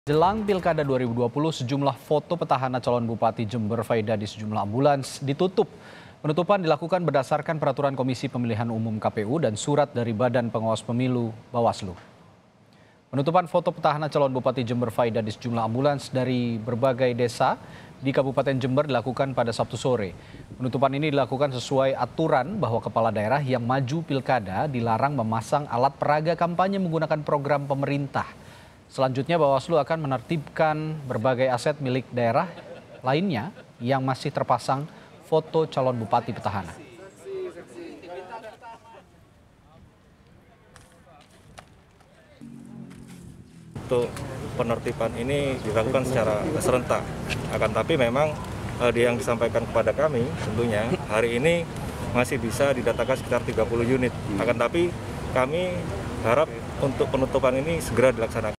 Jelang Pilkada 2020, sejumlah foto petahana calon Bupati Jember Faida di sejumlah ambulans ditutup. Penutupan dilakukan berdasarkan peraturan Komisi Pemilihan Umum KPU dan surat dari Badan Pengawas Pemilu Bawaslu. Penutupan foto petahana calon Bupati Jember Faida di sejumlah ambulans dari berbagai desa di Kabupaten Jember dilakukan pada Sabtu sore. Penutupan ini dilakukan sesuai aturan bahwa kepala daerah yang maju pilkada dilarang memasang alat peraga kampanye menggunakan program pemerintah. Selanjutnya Bawaslu akan menertibkan berbagai aset milik daerah lainnya yang masih terpasang foto calon bupati petahana. Untuk penertiban ini dilakukan secara serentak. Akan tapi memang yang disampaikan kepada kami tentunya hari ini masih bisa didatakan sekitar 30 unit. Akan tapi kami harap untuk penutupan ini segera dilaksanakan.